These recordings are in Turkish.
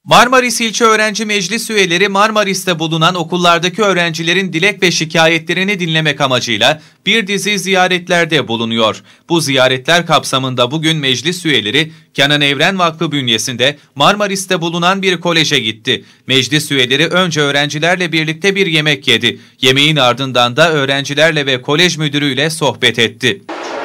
Marmaris İlçe Öğrenci Meclis üyeleri Marmaris'te bulunan okullardaki öğrencilerin dilek ve şikayetlerini dinlemek amacıyla bir dizi ziyaretlerde bulunuyor. Bu ziyaretler kapsamında bugün meclis üyeleri Kenan Evren Vakfı bünyesinde Marmaris'te bulunan bir koleje gitti. Meclis üyeleri önce öğrencilerle birlikte bir yemek yedi. Yemeğin ardından da öğrencilerle ve kolej müdürüyle sohbet etti.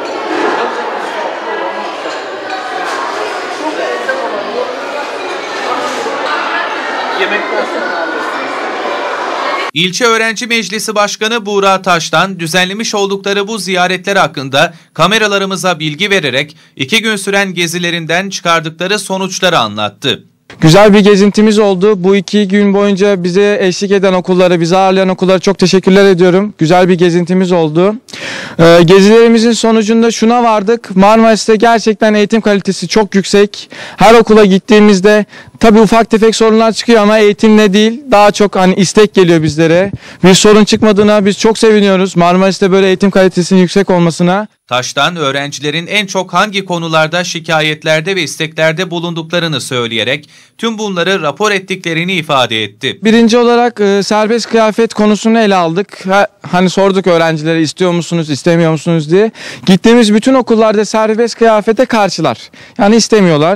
İlçe Öğrenci Meclisi Başkanı Buğra Taş'tan düzenlemiş oldukları bu ziyaretler hakkında kameralarımıza bilgi vererek 2 gün süren gezilerinden çıkardıkları sonuçları anlattı. Güzel bir gezintimiz oldu. Bu 2 gün boyunca bize eşlik eden okullara, bizi ağırlayan okullara çok teşekkürler ediyorum. Güzel bir gezintimiz oldu. Gezilerimizin sonucunda şuna vardık. Marmaris'te gerçekten eğitim kalitesi çok yüksek. Her okula gittiğimizde tabii ufak tefek sorunlar çıkıyor ama eğitimle değil, daha çok istek geliyor bizlere. Bir sorun çıkmadığına biz çok seviniyoruz. Marmaris'te böyle eğitim kalitesinin yüksek olmasına. Taş'tan öğrencilerin en çok hangi konularda şikayetlerde ve isteklerde bulunduklarını söyleyerek tüm bunları rapor ettiklerini ifade etti. Birinci olarak serbest kıyafet konusunu ele aldık. Sorduk öğrencilere istiyor musunuz, istemiyor musunuz diye. Gittiğimiz bütün okullarda serbest kıyafete karşılar. Yani istemiyorlar.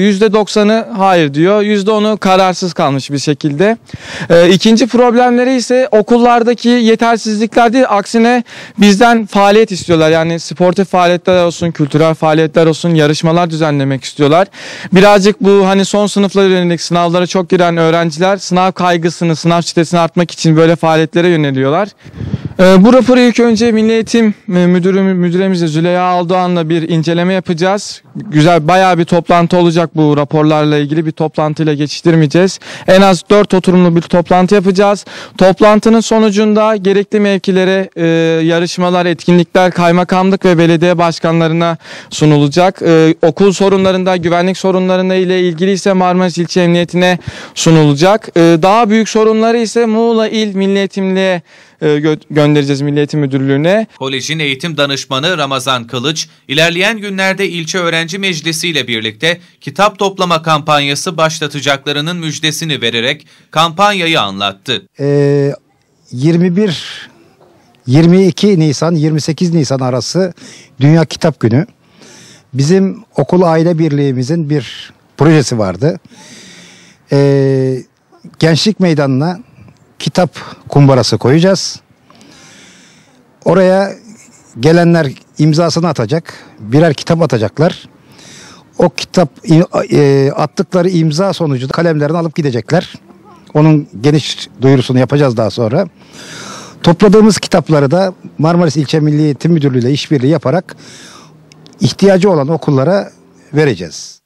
%90'ı hayır diyor. %10'u kararsız kalmış bir şekilde. İkinci problemleri ise okullardaki yetersizlikler değil, aksine bizden faaliyet istiyorlar. Yani sportif faaliyetler olsun, kültürel faaliyetler olsun, yarışmalar düzenlemek istiyorlar. Birazcık bu son sınıflara yönelik sınavlara çok giren öğrenciler sınav kaygısını, sınav stresini artmak için böyle faaliyetlere yöneliyorlar. Bu raporu ilk önce Milli Eğitim Müdürümüzle Züleyha Aldoğan'la bir inceleme yapacağız. Güzel, bayağı bir toplantı olacak bu raporlarla ilgili, bir toplantıyla geçiştirmeyeceğiz. En az 4 oturumlu bir toplantı yapacağız. Toplantının sonucunda gerekli mevkilere yarışmalar, etkinlikler, kaymakamlık ve belediye başkanlarına sunulacak. Okul sorunlarında, güvenlik sorunlarında ile ilgili ise Marmaris İlçe Emniyetine sunulacak. Daha büyük sorunları ise Muğla İl Milli Eğitimliğe göndereceğiz, Milli Eğitim Müdürlüğü'ne. Kolejin eğitim danışmanı Ramazan Kılıç, ilerleyen günlerde ilçe öğrenci meclisi ile birlikte kitap toplama kampanyası başlatacaklarının müjdesini vererek kampanyayı anlattı. 22 Nisan 28 Nisan arası Dünya Kitap Günü. Bizim okul aile birliğimizin bir projesi vardı. Gençlik Meydanı'na kitap kumbarası koyacağız. Oraya gelenler imzasını atacak. Birer kitap atacaklar. O kitap attıkları imza sonucu kalemlerini alıp gidecekler. Onun geniş duyurusunu yapacağız daha sonra. Topladığımız kitapları da Marmaris İlçe Milli Eğitim Müdürlüğü ile işbirliği yaparak ihtiyacı olan okullara vereceğiz.